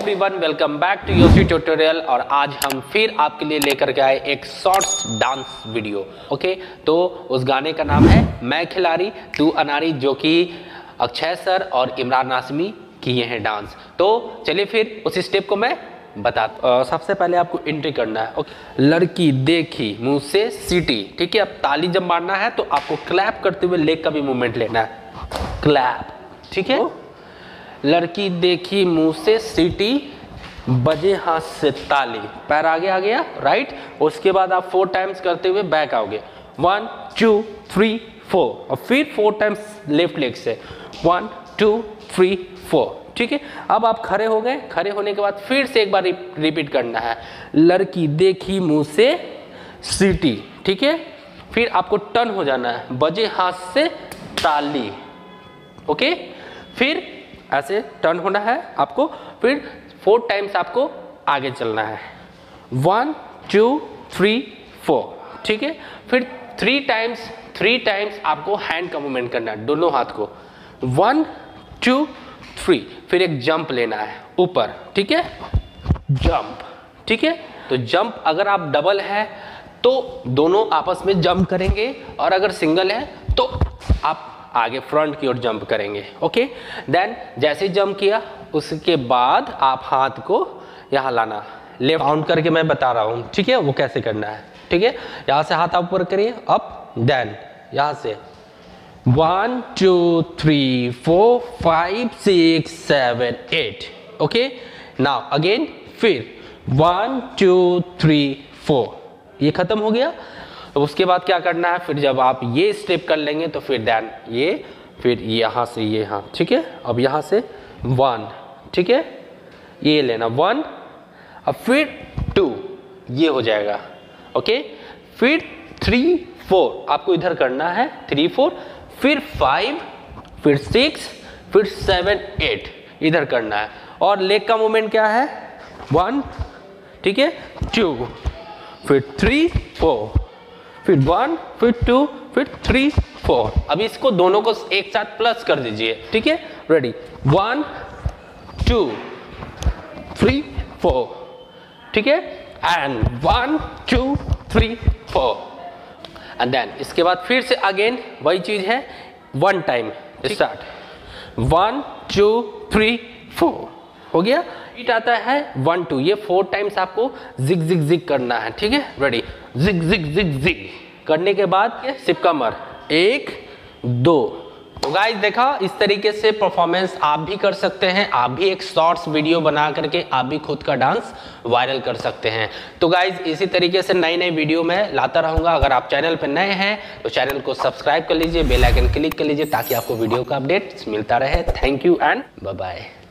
Everyone, welcome back to Yoshi tutorial. और आज हम फिर आपके लिए लेकर के आए एक शॉर्ट्स डांस वीडियो। ओके, तो उस गाने का नाम है मैं खिलाड़ी तू अनारी, जो कि अक्षय सर और इमरान हाशमी किए हैं डांस। तो चलिए फिर उस स्टेप को मैं बताता। सबसे पहले आपको एंट्री करना है। ओके, लड़की देखी मुंह से सीटी। ठीक है, अब ताली जब मारना है तो आपको क्लैप करते हुए लेग का भी मूवमेंट लेना है, क्लैप। ठीक है, लड़की देखी मुंह से सीटी, बजे हाथ से ताली, पैर आगे आ गया, राइट। उसके बाद आप 4 टाइम्स करते हुए बैक आओगे, 1 2 3 4, और फिर 4 टाइम्स लेफ्ट लेग से 1 2 3 4। ठीक है, अब आप खड़े हो गए। खड़े होने के बाद फिर से एक बार रिपीट करना है, लड़की देखी मुंह से सीटी। ठीक है, फिर आपको टर्न हो जाना है, बजे हाथ से ताली। ओके, फिर ऐसे टर्न होना है आपको, फिर 4 टाइम्स आपको आगे चलना है, 1 2 3 4। ठीक है, फिर 3 टाइम्स आपको हैंड का मूवमेंट करना है, दोनों हाथ को, 1 2 3। फिर एक जंप लेना है ऊपर। ठीक है, जंप। ठीक है, तो जंप अगर आप डबल है तो दोनों आपस में जंप करेंगे, और अगर सिंगल है तो आप आगे फ्रंट की ओर जंप करेंगे। ओके, देन जैसे जंप किया उसके बाद आप हाथ को यहाँ लाना, लेफ्ट काउंट करके मैं बता रहा हूँ। ठीक है, वो कैसे करना है। ठीक है, यहाँ से हाथ ऊपर करिए, अप, देन यहाँ से 1 2 3 4 5 6 7 8। ओके, नाउ अगेन, फिर 1 2 3 4। ये खत्म हो गया। तो उसके बाद क्या करना है, फिर जब आप ये स्टेप कर लेंगे तो फिर देन ये, फिर यहाँ से ये, हाँ ठीक है। अब यहाँ से 1, ठीक है, ये लेना 1, अब फिर 2, ये हो जाएगा। ओके, फिर 3 4 आपको इधर करना है, 3 4, फिर 5, फिर 6, फिर 7 8 इधर करना है। और लेग का मूवमेंट क्या है, 1, ठीक है, 2, फिर 3 4, फिर 1, फिर 2, फिर 3 4। अब इसको दोनों को एक साथ प्लस कर दीजिए। ठीक है, रेडी, 1 2 3 4। ठीक है, एंड 1 2 3 4, एंड देन इसके बाद फिर से अगेन वही चीज है, 1 टाइम स्टार्ट, 1 2 3 4 हो गया। इट आता है 1 2, ये 4 टाइम्स आपको जिग जिग जिग करना है। ठीक है, ready, jig jig jig jig करने के बाद सिप कमर, 1 2। तो गाइस देखा, इस तरीके से परफॉर्मेंस आप भी कर सकते हैं। आप भी एक शॉर्ट्स वीडियो बना करके आप भी खुद का डांस वायरल कर सकते हैं। तो गाइस इसी तरीके से नई नई वीडियो मैं लाता रहूंगा। अगर आप चैनल पर नए हैं तो चैनल को सब्सक्राइब कर लीजिए, बेल आइकन क्लिक कर लीजिए, ताकि आपको वीडियो का अपडेट मिलता रहे। Thank you and bye bye.